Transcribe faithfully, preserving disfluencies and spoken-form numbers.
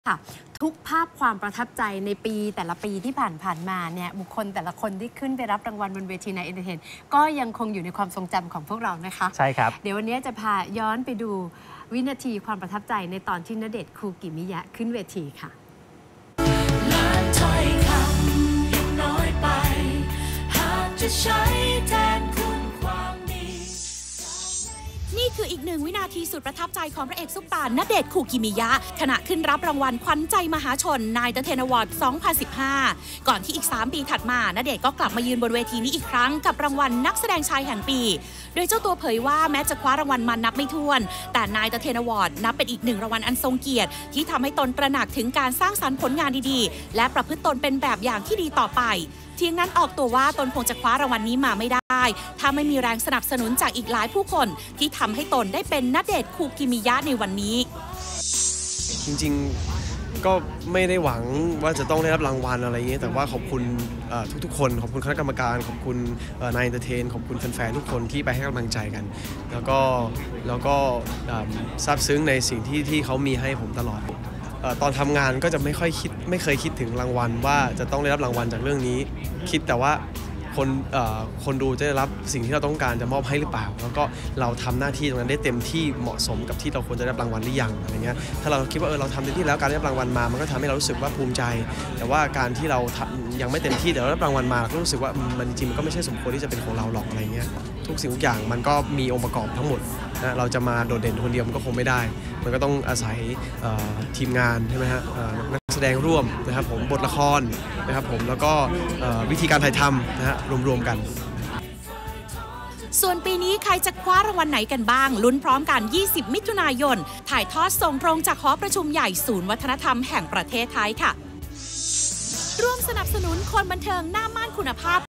ค่ะทุกภาพความประทับใจในปีแต่ละปีที่ผ่านผ่านมาเนี่ยบุคคลแต่ละคนที่ขึ้นไปรับรางวัลบนเวทีในเอ็นเตอร์เทนก็ยังคงอยู่ในความทรงจำของพวกเรานะคะใช่ครับเดี๋ยววันนี้จะพาย้อนไปดูวินาทีความประทับใจในตอนที่ณเดชน์คูกิมิยะขึ้นเวทีค่ะล้านถ้อยคำยังน้อยไปหากจะใช้แทนคุณความดีนี่คืออีกหนึ่งวินาทีสุดประทับใจของพระเอกซุปตาร์ณเดชน์คูกิมิยะขณะขึ้นรับรางวัลขวัญใจมหาชนนายเดอะเทนอวอร์ด สองพันสิบห้า ก่อนที่อีก สาม ปีถัดมาณเดชน์ก็กลับมายืนบนเวทีนี้อีกครั้งกับรางวัลนักแสดงชายแห่งปีโดยเจ้าตัวเผยว่าแม้จะคว้ารางวัลมานับไม่ถ้วนแต่นายเดอะเทนอวอร์ดนับเป็นอีกหนึ่งรางวัลอันทรงเกียรติที่ทำให้ตนตระหนักถึงการสร้างสรรค์ผลงานดีๆและประพฤติตนเป็นแบบอย่างที่ดีต่อไปเทียงนั้นออกตัวว่าตนคงจะคว้ารางวัลนี้มาไม่ได้ถ้าไม่มีแรงสนับสนุนจากอีกหลายผู้คนที่ทำให้ตนได้เป็นณเดชน์คูกิมิยะในวันนี้จริงๆก็ไม่ได้หวังว่าจะต้องได้รับรางวัลอะไรอย่างเงี้ยแต่ว่าขอบคุณทุกๆคนขอบคุณคณะกรรมการขอบคุณนายเอนเตอร์เทนขอบคุณแฟนๆทุกคนที่ไปให้กำลังใจกันแล้วก็แล้วก็ซาบซึ้งในสิ่งที่ที่เขามีให้ผมตลอดตอนทำงานก็จะไม่ค่อยคิดไม่เคยคิดถึงรางวัลว่าจะต้องได้รับรางวัลจากเรื่องนี้คิดแต่ว่าคนคนดูจะได้รับสิ่งที่เราต้องการจะมอบให้หรือเปล่าแล้วก็เราทำหน้าที่ตรงนั้นได้เต็มที่เหมาะสมกับที่เราควรจะได้รับรางวัลหรือยังอะไรเงี้ยถ้าเราคิดว่าเออเราทำเต็มที่แล้วการได้รับรางวัลมามันก็ทำให้เรารู้สึกว่าภูมิใจแต่ว่าการที่เรายังไม่เต็มที่แต่เราได้รับรางวัลมาก็รู้สึกว่ามันจริงมันก็ไม่ใช่สมควรที่จะเป็นของเราหรอกอะไรเงี้ยทุกสิ่งทุกอย่างมันก็มีองค์ประกอบทั้งหมดนะเราจะมาโดดเด่นคนเดียวมันก็คงไม่ได้มันก็ต้องอาศัยทีมงานใช่ไหมฮะนักแสดงร่วมนะครับผมบทละครนะครับผมแล้วก็วิธีการถ่ายทำนะฮะรวมๆกันส่วนปีนี้ใครจะคว้ารางวัลไหนกันบ้างลุ้นพร้อมกัน ยี่สิบ มิถุนายนถ่ายทอดส่งตรงจากหอประชุมใหญ่ศูนย์วัฒนธรรมแห่งประเทศไทยค่ะร่วมสนับสนุนคนบันเทิงหน้าม่านคุณภาพ